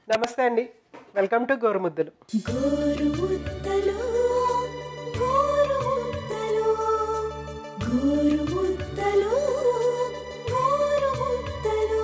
నమస్తే అండి. Welcome to Gorumuddalu. Gorumuddalu Gorumuddalu Gorumuddalu Gorumuddalu.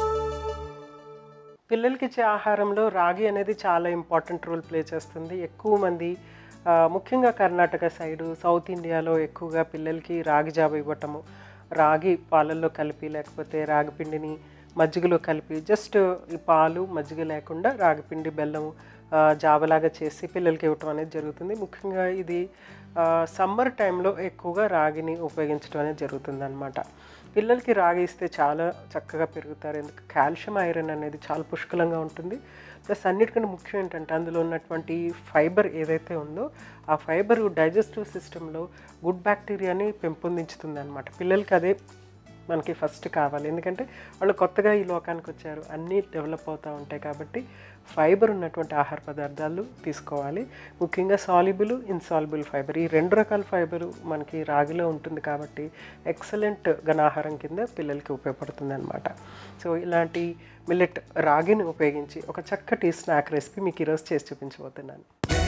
పిల్లలకి ఇచ్చే ఆహారంలో రాగి అనేది చాలా ఇంపార్టెంట్ రోల్ ప్లే చేస్తుంది. ఎక్కువ మంది ముఖ్యంగా కర్ణాటక సైడు, సౌత్ ఇండియాలో ఎక్కువగా పిల్లలకి రాగి జావ ఇవ్వటము, రాగి పాలల్లో కలిపి లేకపోతే రాగి పిండిని మజ్జిగలో కలిపి జస్ట్ ఈ పాలు మజ్జిగ లేకుండా రాగిపిండి బెల్లం జావలాగా చేసి పిల్లలకి ఇవ్వటం అనేది జరుగుతుంది. ముఖ్యంగా ఇది సమ్మర్ టైంలో ఎక్కువగా రాగిని ఉపయోగించడం అనేది జరుగుతుంది అన్నమాట. పిల్లలకి రాగి ఇస్తే చాలా చక్కగా పెరుగుతారు. ఎందుకు కాల్షియం ఐరన్ అనేది చాలా పుష్కలంగా ఉంటుంది. ప్లస్ అన్నిటికంటే ముఖ్యం ఏంటంటే అందులో ఉన్నటువంటి ఫైబర్ ఏదైతే ఉందో ఆ ఫైబర్ డైజెస్టివ్ సిస్టంలో గుడ్ బ్యాక్టీరియాని పెంపొందించుతుంది అన్నమాట. పిల్లలకి అదే మనకి ఫస్ట్ కావాలి. ఎందుకంటే వాళ్ళు కొత్తగా ఈ లోకానికి వచ్చారు, అన్నీ డెవలప్ అవుతూ ఉంటాయి. కాబట్టి ఫైబర్ ఉన్నటువంటి ఆహార పదార్థాలు తీసుకోవాలి. ముఖ్యంగా సాల్యుబుల్, ఇన్సాల్యుబుల్ ఫైబర్, ఈ రెండు రకాల ఫైబరు మనకి రాగిలో ఉంటుంది. కాబట్టి ఎక్సలెంట్ ఘనాహారం కింద పిల్లలకి ఉపయోగపడుతుంది అన్నమాట. సో ఇలాంటి మిల్లెట్ రాగిని ఉపయోగించి ఒక చక్కటి స్నాక్ రెసిపీ మీకు ఈరోజు చేసి చూపించబోతున్నాను.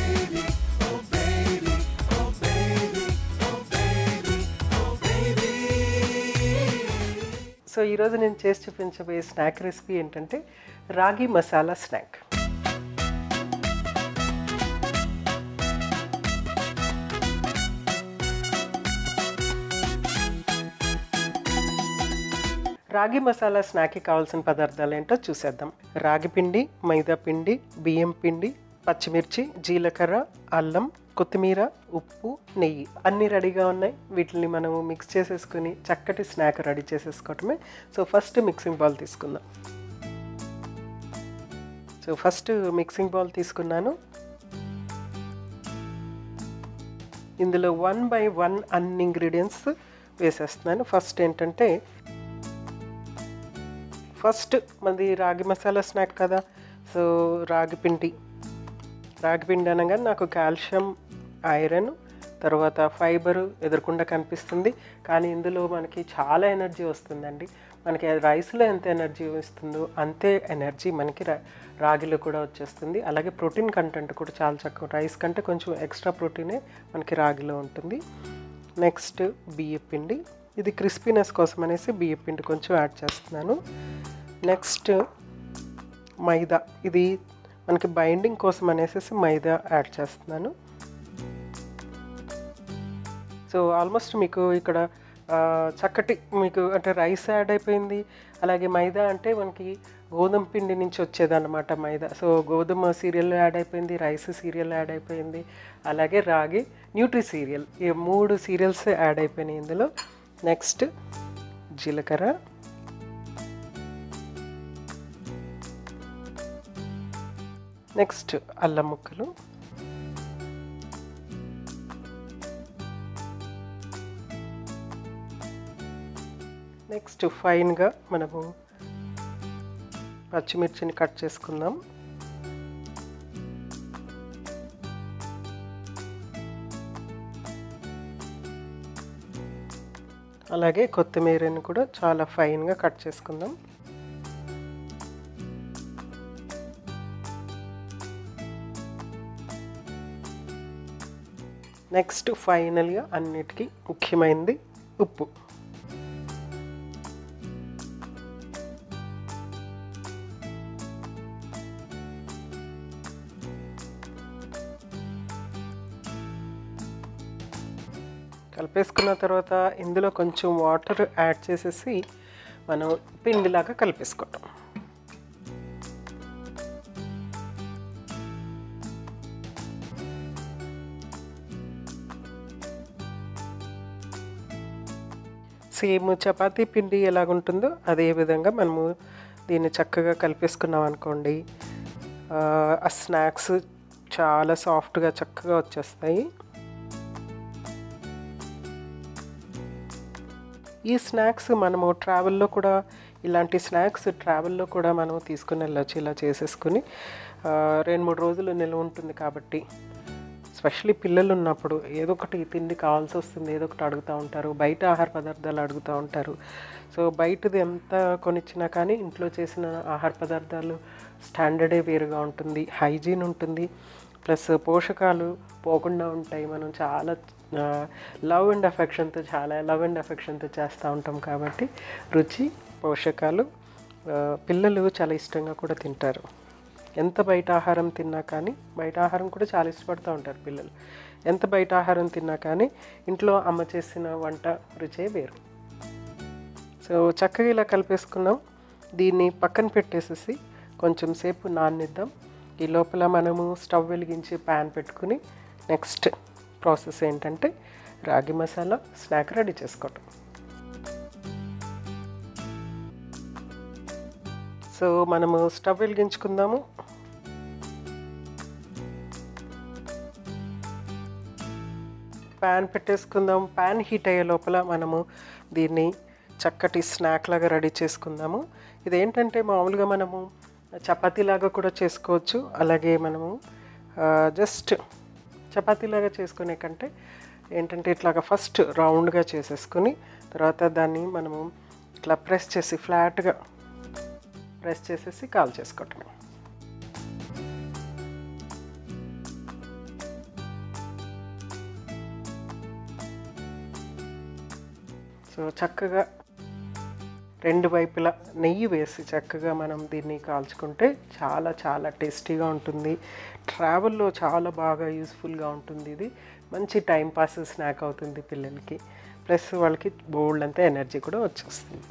సో ఈరోజు నేను చేసి చూపించబోయే స్నాక్ రెసిపీ ఏంటంటే రాగి మసాలా స్నాక్. రాగి మసాలా స్నాక్కి కావాల్సిన పదార్థాలు ఏంటో చూసేద్దాం. రాగి పిండి, మైదా పిండి, బియ్యం పిండి, పచ్చిమిర్చి, జీలకర్ర, అల్లం, కొత్తిమీర, ఉప్పు, నెయ్యి అన్నీ రెడీగా ఉన్నాయి. వీటిని మనము మిక్స్ చేసేసుకుని చక్కటి స్నాక్ రెడీ చేసేసుకోవటమే. సో ఫస్ట్ మిక్సింగ్ బౌల్ తీసుకుందాం. సో ఫస్ట్ మిక్సింగ్ బౌల్ తీసుకున్నాను. ఇందులో 1 by 1 అన్ని ఇంగ్రీడియంట్స్ వేసేస్తున్నాను. ఫస్ట్ ఏంటంటే మనది రాగి మసాలా స్నాక్ కదా. సో రాగి పిండి అనగానే నాకు కాల్షియం, ఐరన్, తర్వాత ఫైబరు ఎదురకుండా కనిపిస్తుంది. కానీ ఇందులో మనకి చాలా ఎనర్జీ వస్తుందండి. మనకి రైస్లో ఎంత ఎనర్జీ వస్తుందో అంతే ఎనర్జీ మనకి రాగిలో కూడా వచ్చేస్తుంది. అలాగే ప్రోటీన్ కంటెంట్ కూడా చాలా చక్కగా, రైస్ కంటే కొంచెం ఎక్స్ట్రా ప్రోటీనే మనకి రాగిలో ఉంటుంది. నెక్స్ట్ బియ్యం పిండి, ఇది క్రిస్పీనెస్ కోసం అనేసి బియ్యం పిండి కొంచెం యాడ్ చేస్తున్నాను. నెక్స్ట్ మైదా, ఇది మనకి బైండింగ్ కోసం అనేసి మైదా యాడ్ చేస్తున్నాను. సో ఆల్మోస్ట్ మీకు ఇక్కడ చక్కటి మీకు అంటే రైస్ యాడ్ అయిపోయింది. అలాగే మైదా అంటే మనకి గోధుమ పిండి నుంచి వచ్చేదన్నమాట మైదా. సో గోధుమ సీరియల్ యాడ్ అయిపోయింది, రైస్ సీరియల్ యాడ్ అయిపోయింది, అలాగే రాగి న్యూట్రీ సీరియల్, ఈ 3 సీరియల్స్ యాడ్ అయిపోయినాయి ఇందులో. నెక్స్ట్ జీలకర్ర, నెక్స్ట్ అల్లం ముక్కలు, నెక్స్ట్ ఫైన్గా మనము పచ్చిమిర్చిని కట్ చేసుకుందాం. అలాగే కొత్తిమీరని కూడా చాలా ఫైన్గా కట్ చేసుకుందాం. నెక్స్ట్ ఫైనల్గా అన్నిటికీ ముఖ్యమైనది ఉప్పు. కలిపేసుకున్న తర్వాత ఇందులో కొంచెం వాటర్ యాడ్ చేసేసి మనం పిండిలాగా కలిపేసుకోవటం. సేమ్ చపాతీ పిండి ఎలాగుంటుందో అదే విధంగా మనము దీన్ని చక్కగా కలిపేసుకున్నాం అనుకోండి, ఆ స్నాక్స్ చాలా సాఫ్ట్గా చక్కగా వచ్చేస్తాయి. ఈ స్నాక్స్ మనము ట్రావెల్లో కూడా, ఇలాంటి స్నాక్స్ ట్రావెల్లో కూడా మనం తీసుకుని వెళ్ళచ్చు. ఇలా చేసేసుకుని 2-3 రోజులు నిల్వ ఉంటుంది కాబట్టి. ఎస్పెషల్లీ పిల్లలు ఉన్నప్పుడు ఏదో ఒకటి తిండి కావాల్సి వస్తుంది, ఏదో ఒకటి అడుగుతూ ఉంటారు, బయట ఆహార పదార్థాలు అడుగుతూ ఉంటారు. సో బయటది ఎంత కొనిచ్చినా కానీ ఇంట్లో చేసిన ఆహార పదార్థాలు స్టాండర్డే వేరుగా ఉంటుంది, హైజీన్ ఉంటుంది, ప్లస్ పోషకాలు పోకుండా ఉంటాయి. మనం చాలా లవ్ అండ్ అఫెక్షన్తో చేస్తూ ఉంటాం కాబట్టి రుచి, పోషకాలు పిల్లలు చాలా ఇష్టంగా కూడా తింటారు. ఎంత బయట ఆహారం తిన్నా కానీ, బయట ఆహారం కూడా చాలా ఇష్టపడుతూ ఉంటారు పిల్లలు. ఎంత బయట ఆహారం తిన్నా కానీ ఇంట్లో అమ్మ చేసిన వంట రుచే వేరు. సో చక్కగా ఇలా కలిపేసుకున్నాం. దీన్ని పక్కన పెట్టేసేసి కొంచెం సేపు నాననిద్దాం. ఈ లోపల మనము స్టవ్ వెలిగించి ప్యాన్ పెట్టుకుని నెక్స్ట్ ప్రాసెస్ ఏంటంటే రాగి మసాలా స్నాక్ రెడీ చేసుకోవటం. సో మనము స్టవ్ వెలిగించుకుందాము. ప్యాన్ పెట్టేసుకుందాం. ప్యాన్ హీట్ అయ్యే లోపల మనము దీన్ని చక్కటి స్నాక్ లాగా రెడీ చేసుకుందాము. ఇదేంటంటే మామూలుగా మనము చపాతీలాగా కూడా చేసుకోవచ్చు. అలాగే మనము జస్ట్ చపాతీలాగా చేసుకునే కంటే ఏంటంటే ఇట్లాగా ఫస్ట్ రౌండ్గా చేసేసుకుని తర్వాత దాన్ని మనము ఇట్లా ఫ్లాట్గా ప్రెస్ చేసేసి కాల్ చేసుకోవటమే. సో చక్కగా రెండు వైపులా నెయ్యి వేసి చక్కగా మనం దీన్ని కాల్చుకుంటే చాలా చాలా టేస్టీగా ఉంటుంది. ట్రావెల్లో చాలా బాగా యూస్ఫుల్గా ఉంటుంది. ఇది మంచి టైంపాస్ స్నాక్ అవుతుంది పిల్లలకి, ప్లస్ వాళ్ళకి బోల్డ్ అంతా ఎనర్జీ కూడా వచ్చేస్తుంది.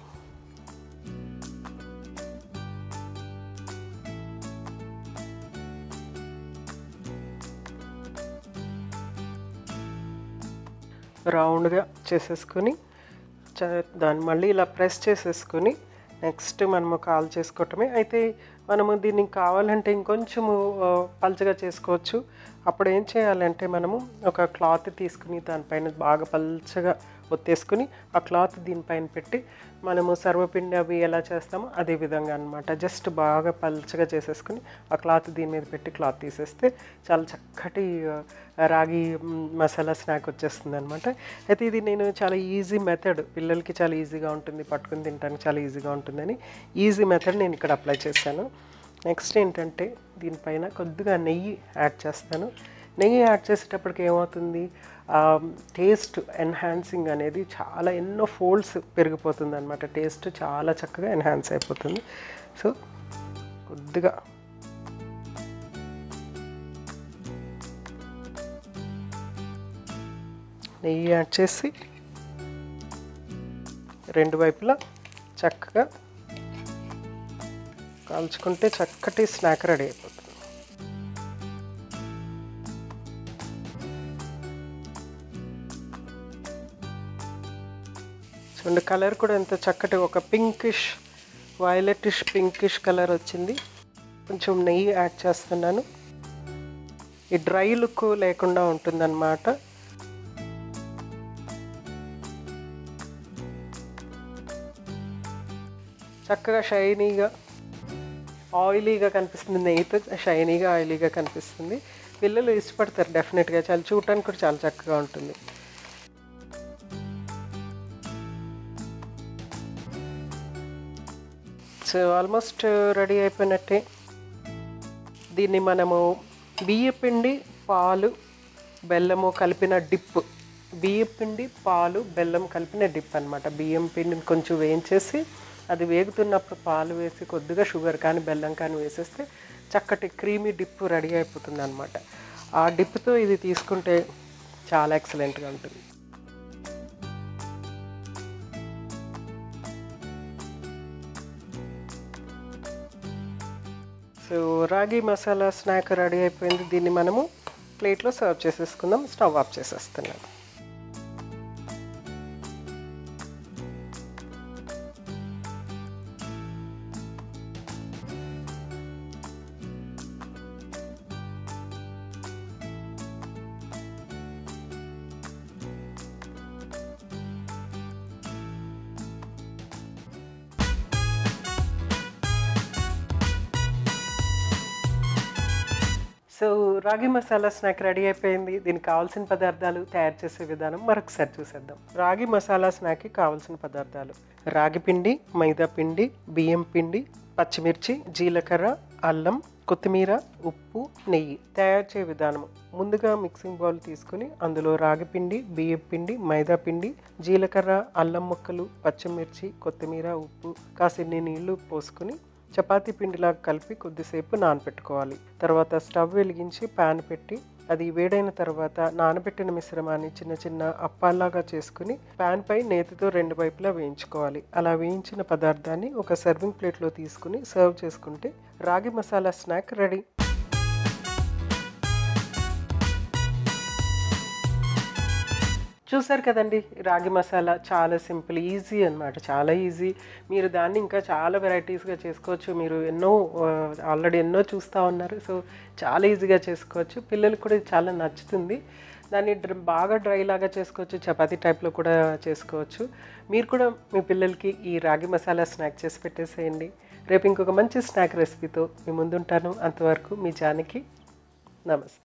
రౌండ్గా చేసేసుకొని దాన్ని మళ్ళీ ఇలా ప్రెస్ చేసేసుకొని నెక్స్ట్ మనము కాల్ చేసుకోవటమే. అయితే మనము దీన్ని కావాలంటే ఇంకొంచెము పల్చగా చేసుకోవచ్చు. అప్పుడు ఏం చేయాలంటే మనము ఒక క్లాత్ తీసుకుని దానిపైన బాగా పల్చగా ఒత్తేసుకుని ఆ క్లాత్ దీనిపైన పెట్టి మనము సర్వపిండి అవి ఎలా చేస్తామో అదే విధంగా అనమాట. జస్ట్ బాగా పల్చగా చేసేసుకుని ఆ క్లాత్ దీని మీద పెట్టి క్లాత్ తీసేస్తే చాలా చక్కటి రాగి మసాలా స్నాక్ వచ్చేస్తుంది అనమాట. అయితే ఇది నేను చాలా ఈజీ మెథడ్, పిల్లలకి చాలా ఈజీగా ఉంటుంది, పట్టుకుని తినడానికి చాలా ఈజీగా ఉంటుందని ఈజీ మెథడ్ నేను ఇక్కడ అప్లై చేశాను. నెక్స్ట్ ఏంటంటే దీనిపైన కొద్దిగా నెయ్యి యాడ్ చేస్తాను. నెయ్యి యాడ్ చేసేటప్పటికి ఏమవుతుంది, టేస్ట్ ఎన్హాన్సింగ్ అనేది చాలా ఎన్నో ఫోల్డ్స్ పెరిగిపోతుంది అనమాట. టేస్ట్ చాలా చక్కగా ఎన్హాన్స్ అయిపోతుంది. సో కొద్దిగా నెయ్యి యాడ్ చేసి రెండు వైపులా చక్కగా కాల్చుకుంటే చక్కటి స్నాక్ రెడీ అయిపోతుంది. చూడండి కలర్ కూడా ఎంత చక్కటి ఒక పింకిష్, వైలెటిష్ పింకిష్ కలర్ వచ్చింది. కొంచెం నెయ్యి యాడ్ చేస్తున్నాను. ఈ డ్రై లుక్ లేకుండా ఉంటుందన్నమాట. చక్కగా షైనీగా ఆయిలీగా కనిపిస్తుంది, నెయ్యితో షైనీగా ఆయిలీగా కనిపిస్తుంది. పిల్లలు ఇష్టపడతారు డెఫినెట్గా, చాలా చూడటానికి కూడా చాలా చక్కగా ఉంటుంది. సో ఆల్మోస్ట్ రెడీ అయిపోయినట్టే. దీన్ని మనము బియ్యపిండి, పాలు, బెల్లము కలిపిన డిప్, బియ్యపిండి, పాలు, బెల్లం కలిపిన డిప్ అనమాట. బియ్యం పిండిని కొంచెం వేయించేసి అది వేగుతున్నప్పుడు పాలు వేసి కొద్దిగా షుగర్ కానీ బెల్లం కానీ వేసేస్తే చక్కటి క్రీమీ డిప్ రెడీ అయిపోతుంది అనమాట. ఆ డిప్తో ఇది తీసుకుంటే చాలా ఎక్సలెంట్గా ఉంటుంది. సో రాగి మసాలా స్నాక్ రెడీ అయిపోయింది. దీన్ని మనము ప్లేట్లో సర్వ్ చేసేసుకుందాం. స్టవ్ ఆఫ్ చేసేస్తున్నాను. సో రాగి మసాలా స్నాక్ రెడీ అయిపోయింది. దీనికి కావాల్సిన పదార్థాలు, తయారు చేసే విధానం మరొకసారి చూసేద్దాం. రాగి మసాలా స్నాక్కి కావాల్సిన పదార్థాలు: రాగి పిండి, మైదా పిండి, బియ్యం పిండి, పచ్చిమిర్చి, జీలకర్ర, అల్లం, కొత్తిమీర, ఉప్పు, నెయ్యి. తయారు చేసే విధానం: ముందుగా మిక్సింగ్ బౌల్ తీసుకుని అందులో రాగి పిండి, బియ్యం పిండి, మైదా పిండి, జీలకర్ర, అల్లం ముక్కలు, పచ్చిమిర్చి, కొత్తిమీర, ఉప్పు, కాసిన్ని నీళ్లు పోసుకుని చపాతీ పిండిలాగా కలిపి కొద్దిసేపు నానబెట్టుకోవాలి. తర్వాత స్టవ్ వెలిగించి ప్యాన్ పెట్టి అది వేడైన తర్వాత నానబెట్టిన మిశ్రమాన్ని చిన్న చిన్న అప్పాల్లాగా చేసుకుని ప్యాన్ పై నేతితో 2 వైపులా వేయించుకోవాలి. అలా వేయించిన పదార్థాన్ని ఒక సర్వింగ్ ప్లేట్లో తీసుకుని సర్వ్ చేసుకుంటే రాగి మసాలా స్నాక్ రెడీ. చూసారు కదండి, రాగి మసాలా చాలా సింపుల్, ఈజీ అనమాట, చాలా ఈజీ. మీరు దాన్ని ఇంకా చాలా వెరైటీస్గా చేసుకోవచ్చు. మీరు ఆల్రెడీ ఎన్నో చూస్తూ ఉన్నారు. సో చాలా ఈజీగా చేసుకోవచ్చు. పిల్లలకు కూడా చాలా నచ్చుతుంది. దాన్ని బాగా డ్రై లాగా చేసుకోవచ్చు, చపాతీ టైప్లో కూడా చేసుకోవచ్చు. మీరు కూడా మీ పిల్లలకి ఈ రాగి మసాలా స్నాక్ చేసి పెట్టేసేయండి. రేపు ఇంకొక మంచి స్నాక్ రెసిపీతో మీ ముందుంటాను. అంతవరకు మీ జానకి. నమస్తే.